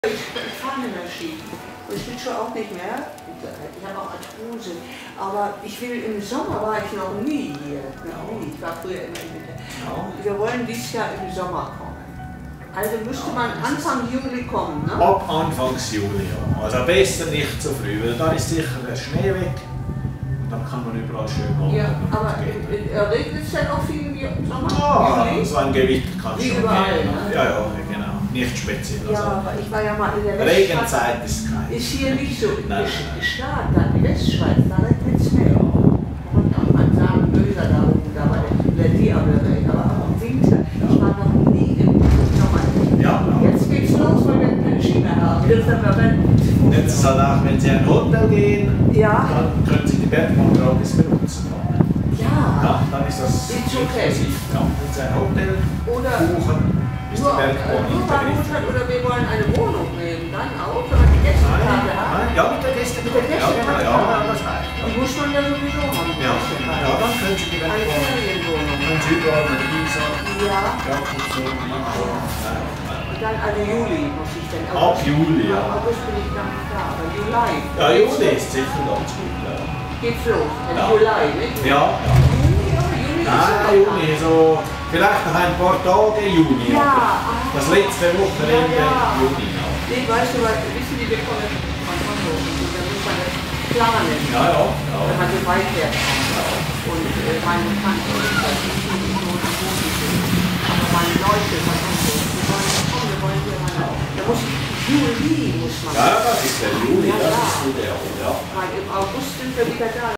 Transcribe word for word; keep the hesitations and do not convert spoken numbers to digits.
Ich, ich fahre nicht mehr Ski. Und ich bin schon auch nicht mehr. Ich habe auch Arthrose. Aber ich will, im Sommer war ich noch nie hier. Noch nie. Ich war früher immer im Winter. Wir wollen dieses Jahr im Sommer kommen. Also müsste man Anfang Juli kommen, ne? Ab Anfang Juli, ja. Also besser nicht zu früh, weil da ist sicher der Schnee weg. Und dann kann man überall schön machen. Ja, aber regnet es dann auch viel im Sommer? Ja, Juli? so ein Gewitter kann es schon Überall, geben. ne? Ja, ja, genau. Nicht speziell. Ja, Also, aber ich war ja mal in der Westschweiz. Regenzeit ist kein. Ist hier nicht so. Nein, Staat, dann die Westschweiz, da regnet es mehr. Und auch mal sagen, böser da oben, da war der Diablerei. Aber auch im Winter. Ich war noch nie im Sommer. Ja, ja. Jetzt geht's los, weil wir keine Ski mehr haben. Jetzt haben wir Und jetzt ist halt auch, wenn Sie in ein Hotel gehen, ja. dann können Sie die Bergbahn gratis benutzen. Ja. Ja, dann ist das It's okay. inklusiv. Ja, wenn Sie ein Hotel Oder buchen, ist die nur, Bergbahn nur beim integriert. Hotel oder wir wollen eine Wohnung nehmen, dann auch, wenn wir die Gästekarte Nein, haben. nein, ja, mit der Gästekarte. Mit der Ja, genau, Gästekarte. ja, ja, das reicht. Die muss man ja sowieso haben. die Ja, Gästekarte. ja, dann können Sie die Eine Bergbahn. Ferienwohnung. Können Sie überall mit der Visa, Ja. Jakobson, Nein, Und dann also Juli muss ich dann. Ab Juli, ja. Im August bin ich gar nicht da, aber Juli. ja, Juli ist sicher ganz gut. Ja, Geht's los. Also Ja. Juli, ne? ja. ja. Juni, ja, Juni ist Nein, super. Juni, so vielleicht noch ein paar Tage Juni. Ja, aber ah. Das letzte Wochenende Ja, ja. Juni. Ja, Nee, weißt du, was, wissen die, wir kommen von Hamburg und da muss man das planen. ja. ja, Wenn man so weit fährt. Und äh, meine Tante, das ist nicht so die Wohnung, aber meine Leute von Hamburg, wir wollen ja kommen, wir wollen hier mal. Da muss ich, Juli muss man. ja, das ist der Juli, Ja, das ja. ist gut, ja. ja. Weil im August sind wir wieder da.